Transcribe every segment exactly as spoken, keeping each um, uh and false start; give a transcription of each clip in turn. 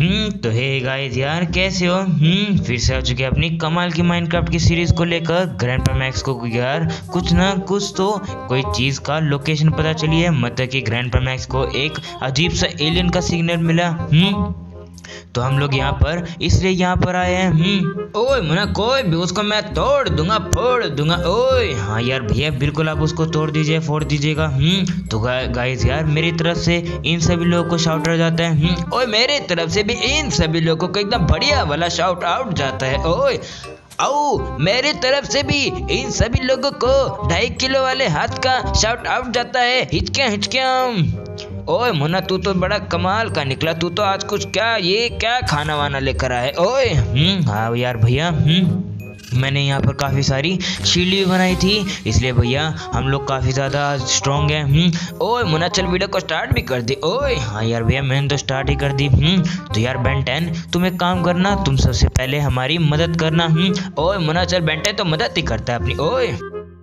हम्म तो hey guys यार, कैसे हो? हम्म फिर से आ चुके हैं अपनी कमाल की माइनक्राफ्ट की सीरीज को लेकर। ग्रैंडपा मैक्स को यार कुछ ना कुछ तो कोई चीज का लोकेशन पता चली है, मतलब कि ग्रैंडपा मैक्स को एक अजीब सा एलियन का सिग्नल मिला। हम्म तो हम लोग यहाँ पर इसलिए यहाँ पर आए हैं। हम्म ओए मुन्ना, कोई भी उसको मैं तोड़ दूंगा, फोड़ दूंगा। ओए हाँ यार भैया, बिल्कुल आप उसको तोड़ दीजिए, फोड़ दीजिएगा। हम्म तो गाइस यार, मेरी तरफ से इन सभी लोगों को शाउट आउट जाता है। हम्म ओए मेरी तरफ से भी इन सभी लोगों को एकदम बढ़िया वाला शाउट आउट जाता है। ओए आओ मेरी तरफ से भी इन सभी लोगों को ढाई किलो वाले हाथ का शाउट आउट जाता है। हिचक्या हिचक्या। ओए मुन्ना, तू तो बड़ा कमाल का निकला। तू तो आज कुछ क्या ये क्या खाना वाना लेकर आए? ओए हम्म हाँ यार भैया, हम्म मैंने यहाँ पर काफ़ी सारी शील्ड भी बनाई थी, इसलिए भैया हम लोग काफ़ी ज़्यादा स्ट्रॉन्ग हैं। हम्म ओए मुन्ना, चल वीडियो को स्टार्ट भी कर दी। ओए हाँ यार भैया, मैंने तो स्टार्ट ही कर दी। हम्म तो यार बेन टेन, तुम एक काम करना, तुम सबसे पहले हमारी मदद करना। हम्म ओए मुन्ना, चल बेन टेन तो मदद ही करता है अपनी। ओए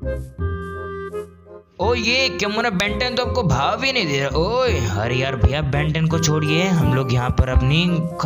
ओ ये क्या मुन्ना, बेन टेन तो आपको भाव ही नहीं दे रहा। ओए अरे यार भैया, बेन टेन को छोड़िए, हम लोग यहाँ पर अपनी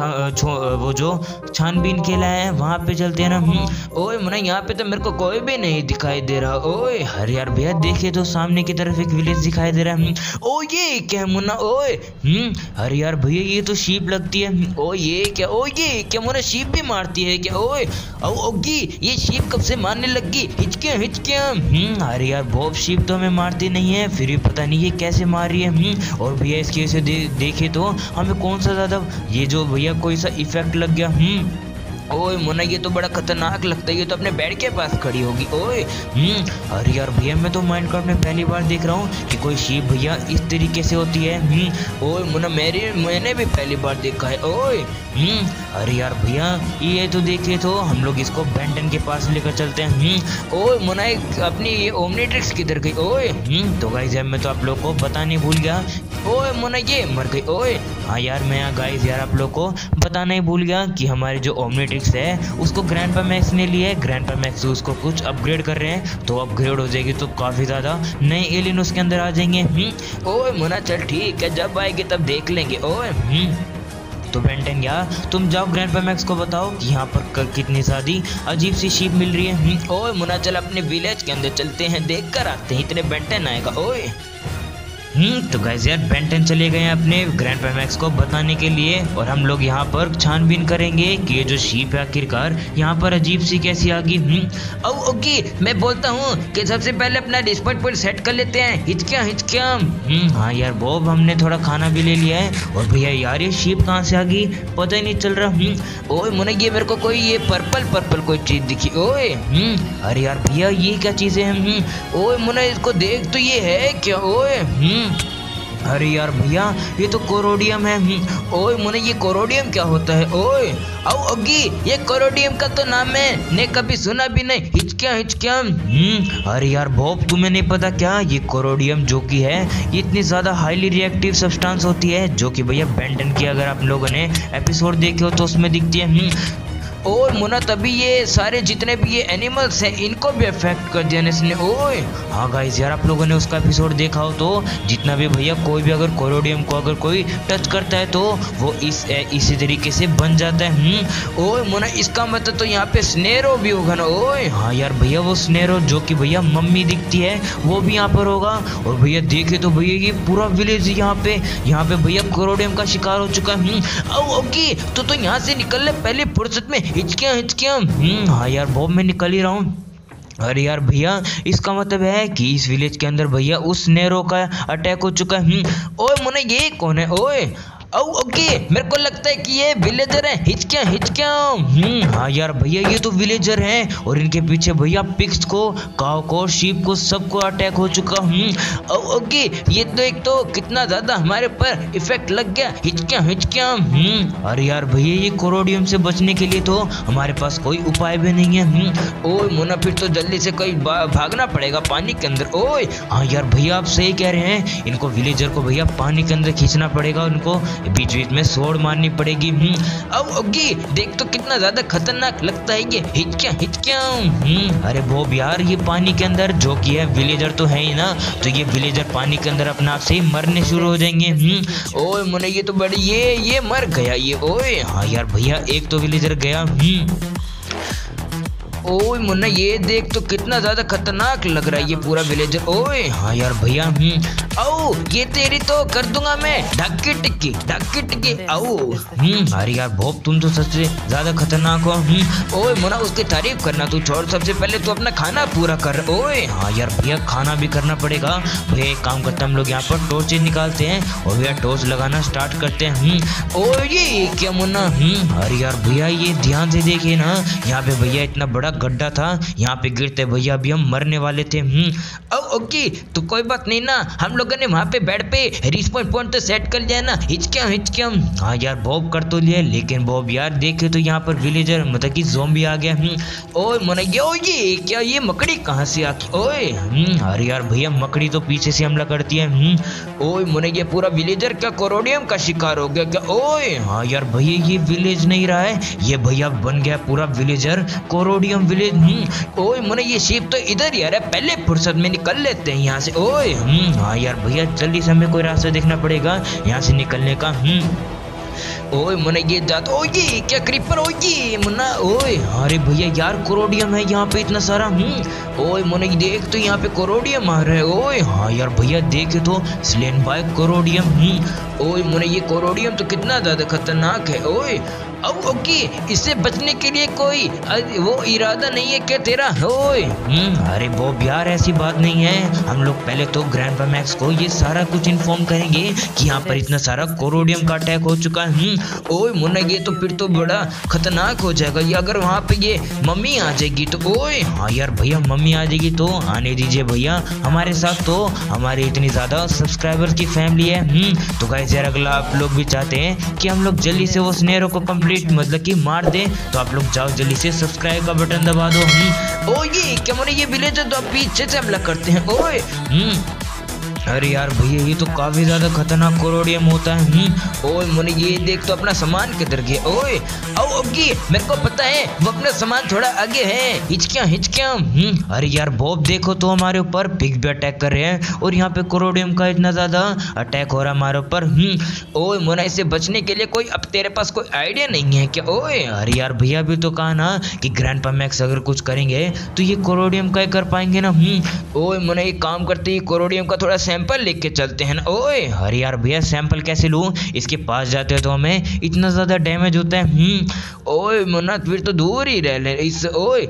वो जो छानबीन के लाए हैं वहाँ पे चलते हैं ना। ओए मुन्ना, यहाँ पे तो मेरे को कोई भी नहीं दिखाई दे रहा। ओए अरे यार भैया, देखिए तो सामने की तरफ एक विलेज दिखाई दे रहा है। ओ ये क्या है मुन्ना? ओए हम्म अरे यार भैया, ये तो शीप लगती है। ओ ये क्या? ओ ये क्या मुन्ना, शीप भी मारती है क्या? ओए ओगी, ये शीप कब से मारने लगी? हिचके हिचके। हम्म अरे यार बहुत शीप तो हमें मारती नहीं है, फिर भी पता नहीं ये कैसे मार रही है। हम्म और भैया इसकी वजह से दे, देखे तो हमें कौन सा ज्यादा ये जो भैया कोई सा इफेक्ट लग गया। हम्म ओए मुन्ना, ये तो बड़ा खतरनाक लगता है, ये तो अपने बेड के पास खड़ी होगी। ओए हम्म अरे यार भैया, मैं तो माइनक्राफ्ट में पहली बार देख रहा हूँ कि कोई शीप भैया इस तरीके से होती है। हम्म ओए मुन्ना, मेरे मैंने भी पहली बार देखा है। ओए हम्म अरे यार भैया, ये तो देखिए तो हम लोग इसको बेन टेन के पास लेकर चलते हैं। हम्म ओए मुन्ना, अपनी ये ओमनीट्रिक्स किधर गई? ओए हम्म तो गाइस यार, मैं तो आप लोग को बताने भूल गया। ओए मुन्ना, ये मर गई। ओए हाँ यार, मैं गाइस यार आप लोग को बताना ही भूल गया कि हमारे जो ओमनीट्रिक्स है उसको ग्रैंडपा मैक्स ने लिया है। ग्रैंडपा मैक्स उसको कुछ अपग्रेड कर रहे हैं, तो अपग्रेड हो जाएगी तो काफ़ी ज़्यादा नए एलियन उसके अंदर आ जाएंगे। हम्म ओए मुन्ना, चल ठीक है, जब आएगी तब देख लेंगे। ओए हम्म तो बेन टेन यार, तुम जाओ ग्रैंडपा मैक्स को बताओ कि यहाँ पर कितनी सारी अजीब सी शीप मिल रही है। ओए मुन्ना, चल अपने विलेज के अंदर चलते हैं, देख कर आते हैं, इतने बेन टेन आएगा। ओए हम्म तो गाइस यार, बेन टेन चले गए हैं अपने ग्रैंडपा मैक्स को बताने के लिए, और हम लोग यहाँ पर छानबीन करेंगे कि ये जो शीप है आखिरकार यहाँ पर अजीब सी कैसी आ गई। हम्म ओ ओके, मैं बोलता हूँ कि सबसे पहले अपना डिस्पॉट पॉइंट सेट कर लेते हैं। हिचक्या हिचक्या। हम्म हाँ यार बॉब, हमने थोड़ा खाना भी ले लिया है। और भैया यार, ये शीप कहाँ से आ गई पता ही नहीं चल रहा। हम्म ओए मुन्ना, ये मेरे को कोई ये पर्पल पर्पल कोई चीज दिखी। ओए हम्म अरे यार भैया, ये क्या चीजें हैं? हम्म ओए मुन्ना, इसको देख तो, ये है क्या? ओए हम्म अरे यार भैया, ये तो कोरोडियम है। ओए मुन्ना, ये कोरोडियम क्या होता है? ओए आओ अगी, ये कोरोडियम का तो नाम है, ने कभी सुना भी नहीं। हिचक्या हिचक्या। हम्म अरे यार बॉब, तुम्हें नहीं पता क्या? ये कोरोडियम जो कि है, ये इतनी ज्यादा हाईली रिएक्टिव सब्सटेंस होती है, जो कि भैया बेन टेन की अगर आप लोगों ने एपिसोड देखे हो तो उसमें दिखती है। और मुन्ना, तभी ये सारे जितने भी ये एनिमल्स हैं इनको भी अफेक्ट कर दिया इसने। ओए हाँ गाइस यार, आप लोगों ने उसका एपिसोड देखा हो तो जितना भी भैया कोई भी अगर कोरोडियम को अगर कोई टच करता है तो वो इस इसी तरीके से बन जाता है। हम्म ओए मुन्ना, इसका मतलब तो यहाँ पे स्नेरो भी होगा ना? ओए हाँ यार भैया, वो स्नेरो जो कि भैया मम्मी दिखती है वो भी यहाँ पर होगा। और भैया देखे तो भैया ये पूरा विलेज यहाँ पे यहाँ पे भैया कोरोडियम का शिकार हो चुका है। ओके, तो तो यहाँ से निकल ले पहले फुर्सत में। हिचक्या हिचक्या। हम्म हाँ यार बॉब, मैं निकल ही रहा हूँ। अरे यार भैया, इसका मतलब है कि इस विलेज के अंदर भैया उस नेरो का अटैक हो चुका है। ओए मुन्ना, ये कौन है? ओए ओ ओके, मेरे को लगता है कि ये विलेजर है। हिचक्या हिचक्या। हम्म हाँ यार भैया, ये तो विलेजर हैं, और इनके पीछे भैया पिग्स को, काऊ को, शीप को, सबको अटैक हो चुका। हम्म ओके, ये तो एक तो कितना ज्यादा हमारे पर इफेक्ट लग गया। हिचक्या हिचक्या। हम्म अरे यार भैया, ये कोरोडियम से बचने के लिए तो हमारे पास कोई उपाय भी नहीं है। हम्म ओए मुन्ना, फिर तो जल्दी से कहीं भागना पड़ेगा पानी के अंदर। ओए हाँ यार भैया, आप सही कह रहे हैं, इनको विलेजर को भैया पानी के अंदर खींचना पड़ेगा, उनको बीच बीच में सोड़ मारनी पड़ेगी। अब ओगी देख तो कितना ज्यादा खतरनाक लगता है ये, हिचक्या हिचक्या। अरे बॉब यार ये पानी के अंदर जो कि है विलेजर तो है ही ना, तो ये विलेजर पानी के अंदर अपने आप से ही मरने शुरू हो जाएंगे। ओए मुन्ना ये तो बड़ी ये ये मर गया ये। ओए हाँ यार भैया एक तो विलेजर गया। ओए मुन्ना ये देख तो कितना ज्यादा खतरनाक लग रहा है ये पूरा विलेजर। ओए हाँ यार भैया आओ ये तेरी तो कर दूंगा मैं ढक्की टिक्की ढक्की टिक्की आओ। हम्म अरे यार बॉब तुम तो सबसे ज्यादा खतरनाक हो। ओए मुन्ना उसकी तारीफ करना तू छोड़, सबसे पहले तू अपना खाना पूरा कर। ओए हाँ यार भैया खाना भी करना पड़ेगा भैया। एक काम करते हैं हम लोग यहाँ पर टॉर्च निकालते हैं और भैया टॉर्च लगाना स्टार्ट करते हैं। ओए ये क्या मुन्ना। अरे यार भैया ये ध्यान से देखिए ना, यहाँ पे भैया इतना बड़ा गड्ढा था, यहाँ पे गिरते भैया अभी हम मरने वाले थे। ओ ओके तो कोई बात नहीं ना, हम लोगों ने वहाँ पे बेड पे रिस्पॉन पॉइंट तो सेट कर लिया ना। हिचक्या हिचक्या। हाँ यार बॉब कर तो लिया, लेकिन बॉब यार देखे तो यहाँ पर विलेजर मतलब कि ज़ॉम्बी आ गया। ओए मना ये ओ ये क्या ये मकड़ी कहाँ से आती। ओए अरे यार भैया मकड़ी तो पीछे से हमला करती है। ओए मना ये पूरा विलेजर क्या कोरोडियम का शिकार हो गया क्या। ओए हाँ यार भैया ये विलेज नहीं रहा है, ये भैया बन गया पूरा विलेजर कोरोडियम विलेज। ओए मने ये शिप तो इधर ही आ रहा है, पहले फुर्सत में निकल लेते हैं यहाँ से। ओए हाँ यार भैया जल्दी से हमें कोई रास्ता देखना पड़ेगा यहाँ से निकलने का। ओए मुन्ना ये जात ओ ये क्या क्रीपर। ओ ये मुन्ना ओए अरे भैया यार कोरोडियम है यहाँ पे इतना सारा। ओए मुन्ना ये देख तो यहाँ पे कोरोडियम आ रहा है। ओए हाँ यार भैया देखे तो स्लेन बाय कोरोडियम। ओए मुन्ना ये कोरोडियम तो कितना ज्यादा खतरनाक है। ओए अब ओके इससे बचने के लिए कोई वो इरादा नहीं है क्या तेरा। ओए अरे बॉब यार ऐसी बात नहीं है, हम लोग पहले तो ग्रैंडपा मैक्स को ये सारा कुछ इन्फॉर्म करेंगे कि यहाँ पर इतना सारा कोरोडियम का अटैक हो चुका है। ओए मुन्ना ये तो फिर तो बड़ा खतरनाक हो जाएगा ये, अगर वहाँ पे ये मम्मी आ जाएगी तो। ओए हाँ यार भैया मम्मी आ जाएगी तो आने दीजिए भैया हमारे साथ, तो हमारी इतनी ज्यादा सब्सक्राइबर्स की फैमिली है। तो गाइस यार अगला आप लोग भी चाहते हैं कि हम लोग जल्दी से वो स्नेरो को कंप्लीट मतलब कि मार दे, तो आप लोग जाओ जल्दी से सब्सक्राइब का बटन दबा दो। ओ ये क्या मुझे ये विलेजर तो आप पीछे से हमला करते हैं। ओए अरे यार भैया ये तो काफी ज्यादा खतरनाक कोरोडियम होता है। ओए मुझे ये देख तो अपना सामान किधर गया। ओए आओ ओके मेरे को पता है वो अपना सामान थोड़ा आगे है। हिचक्या हिचक्या। अरे यार बॉब देखो तो हमारे ऊपर पिग भी अटैक कर रहे हैं और यहाँ पे कोरोडियम का इतना ज्यादा अटैक हो रहा है हमारे ऊपर। ओए मुन्ना इससे बचने के लिए कोई अब तेरे पास कोई आइडिया नहीं है क्या। ओए अरे यार भैया भी तो कहा ना कि ग्रैंडपा मैक्स अगर कुछ करेंगे तो ये कोरोडियम का कर पाएंगे ना। ओए मुन्ना एक काम करते हैं कोरोडियम का थोड़ा सैंपल लेके चलते हैं ना। ओए अरे यार भैया सैंपल कैसे लूं, इसके पास जाते हैं तो हमें इतना ज्यादा डैमेज होता है। हम्म ओए मुन्ना फिर तो दूर ही रह ले इस। ओए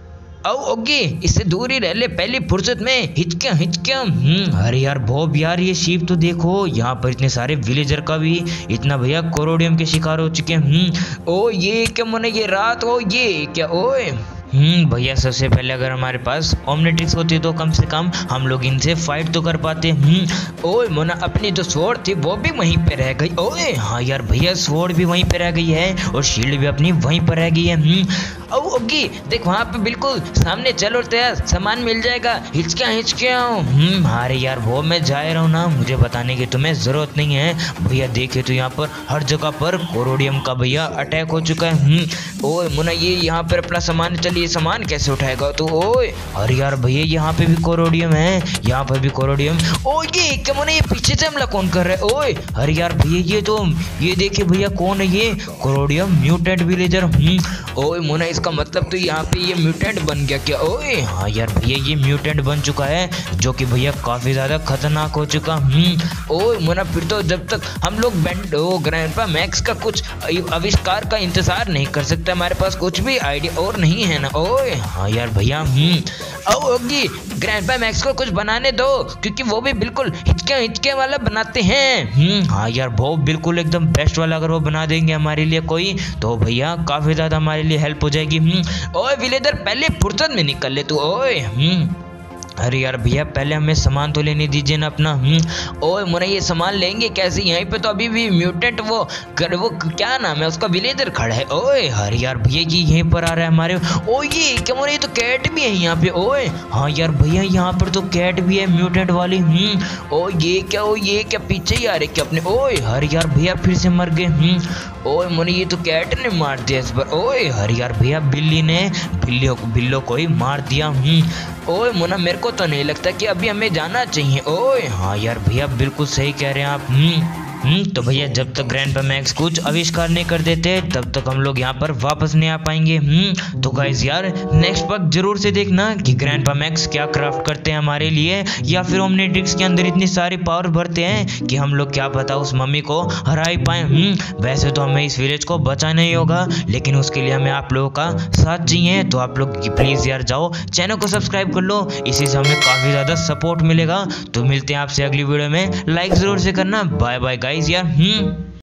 आओ ओके इससे दूर ही रह ले पहली फुर्सत में। हिचक्या हिचक्या। अरे यार बॉब यार ये शीप तो देखो, यहाँ पर इतने सारे विलेजर का भी इतना भैया कोरोडियम के शिकार हो चुके हैं। ओ ये क्या मुन्ना ये रात हो ये क्या। ओए हम्म भैया सबसे पहले अगर हमारे पास ओमनिट्रिक्स होती तो कम से कम हम लोग इनसे फाइट तो कर पाते। हम्म ओए मोना अपनी जो स्वॉर्ड थी वो भी वहीं पे रह गई। ओए हाँ यार भैया स्वॉर्ड भी वहीं पे रह गई है और शील्ड भी अपनी वहीं पर रह गई है। हम्म ओ ओके देख वहाँ पे बिल्कुल सामने चलो तेरा सामान मिल जाएगा। हिचक्या हिचक्या। हम्म अरे यार वो मैं जा रहा हूँ ना, मुझे बताने की तुम्हें जरूरत नहीं है। भैया देखे तो यहाँ पर हर जगह पर कोरोडियम का भैया अटैक हो चुका है। हम्म ओए मुन्ना ये यहाँ पर अपना सामान चलिए सामान कैसे उठाएगा तो। ओए अरे यार भैया यहाँ पे भी कोरोडियम है, यहाँ पर भी कोरोडियम। ओ ये क्या मुन्ना ये पीछे से हमला कौन कर रहा है। ओए अरे यार भैया ये तो ये देखिए भैया कौन है ये कोरोडियम म्यूटेंट विलेजर। हम्म ओए मुन्ना इसका मतलब तो यहाँ पे ये म्यूटेंट बन गया क्या। ओए हाँ यार भैया ये म्यूटेंट बन चुका है जो कि भैया काफी ज्यादा खतरनाक हो चुका। हम्म ओए मुन्ना फिर तो जब तक हम लोग बेंड ओ ग्रैंडपा मैक्स का कुछ आविष्कार का इंतजार नहीं कर सकते, हमारे पास कुछ भी आइडिया और नहीं है ना। ओए हाँ यार भैया हम्म ओ ओगी ग्रैंडपा मैक्स को कुछ बनाने दो क्योंकि वो भी बिल्कुल हिचके हिचके वाला बनाते हैं। हम्म हाँ यार वो बिल्कुल एकदम बेस्ट वाला अगर वो बना देंगे हमारे लिए कोई तो भैया काफी ज्यादा हमारे लिए हेल्प हो जाएगी। हम्म ओए विलेजर पहले फुर्सत में निकल ले तू। ओए हम्म अरे यार भैया पहले हमें सामान तो लेने दीजिए ना अपना। हम्म ओए मुन्ना ये सामान लेंगे कैसे? यहीं पे तो अभी भी म्यूटेंट वो कर वो क्या नाम है उसका विलेजर खड़ा है। ओए अरे यार भैया जी यहीं पर आ रहा है हमारे। ओ ये क्या मुन्ना ये तो कैट भी है यहाँ पे। ओए हाँ यार भैया यहाँ पर तो कैट भी है म्यूटेंट वाली। हम्म ओ ये क्या ओ ये क्या पीछे ही आ रहे क्या अपने। ओए अरे यार भैया फिर से मर गए। हम्म ओए मुन्ना ये तो कैट ने मार दिया इस बार। ओए अरे यार भैया बिल्ली ने बिल्ली बिल्लो को ही मार दिया। हम्म ओए मुन्ना मेरे को तो नहीं लगता कि अभी हमें जाना चाहिए। ओए हाँ यार भैया बिल्कुल सही कह रहे हैं आप। हम्म हम्म तो भैया जब तक ग्रैंडपा मैक्स कुछ आविष्कार नहीं कर देते तब तक हम लोग यहाँ पर वापस नहीं आ पाएंगे। हम्म तो गाइस यार नेक्स्ट पार्ट जरूर से देखना कि ग्रैंडपा मैक्स क्या क्राफ्ट करते हैं हमारे लिए, या फिर ओमनीट्रिक्स के अंदर इतनी सारी पावर भरते हैं कि हम लोग क्या पता उस मम्मी को हरा ही पाए। हम्म वैसे तो हमें इस विलेज को बचाना ही होगा, लेकिन उसके लिए हमें आप लोगों का साथ चाहिए। तो आप लोग प्लीज यार जाओ चैनल को सब्सक्राइब कर लो, इसी से हमें काफी ज्यादा सपोर्ट मिलेगा। तो मिलते हैं आपसे अगली वीडियो में, लाइक जरूर से करना। बाय बाय गाइस यार। हम्म